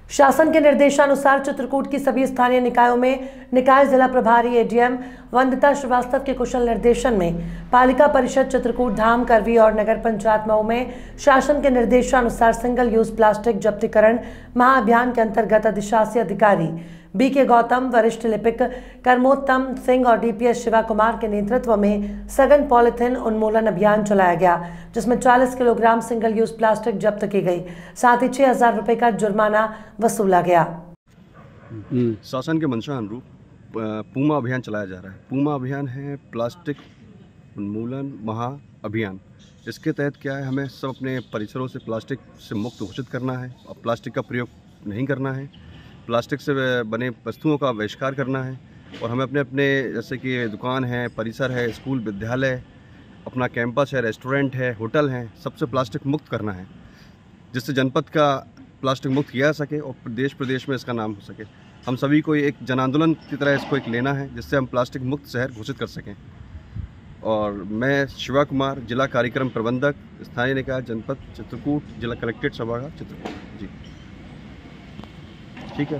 शासन के निर्देशानुसार चित्रकूट की सभी स्थानीय निकायों में निकाय जिला प्रभारी एडीएम वंदिता श्रीवास्तव के कुशल निर्देशन में पालिका परिषद चित्रकूट धाम करवी और नगर पंचायत मऊ में शासन के निर्देशानुसार सिंगल यूज प्लास्टिक जब्तीकरण महाअभियान के अंतर्गत अधिशासी अधिकारी बीके गौतम, वरिष्ठ लिपिक कर्मोत्तम सिंह और डीपीएस शिवा कुमार के नेतृत्व में सघन पॉलिथीन उन्मूलन अभियान चलाया गया, जिसमें 40 किलोग्राम सिंगल यूज प्लास्टिक जब्त की गई। साथ ही 6,000 रुपए का जुर्माना वसूला गया। शासन के मंशा अनुरूप पूमा अभियान चलाया जा रहा है। पूमा अभियान है प्लास्टिक उन्मूलन महाअभियान। इसके तहत क्या है, हमें सब अपने परिसरों से प्लास्टिक से मुक्त घोषित करना है और प्लास्टिक का प्रयोग नहीं करना है। प्लास्टिक से बने वस्तुओं का बहिष्कार करना है और हमें अपने अपने जैसे कि दुकान है, परिसर है, स्कूल, विद्यालय, अपना कैंपस है, रेस्टोरेंट है, होटल हैं, सबसे प्लास्टिक मुक्त करना है, जिससे जनपद का प्लास्टिक मुक्त किया जा सके और देश प्रदेश में इसका नाम हो सके। हम सभी को एक जन आंदोलन की तरह इसको एक लेना है, जिससे हम प्लास्टिक मुक्त शहर घोषित कर सकें। और मैं शिवा कुमार, जिला कार्यक्रम प्रबंधक, स्थानीय निकाय जनपद चित्रकूट, जिला कलेक्ट्रेट सभागार चित्रकूट। जी, ठीक है।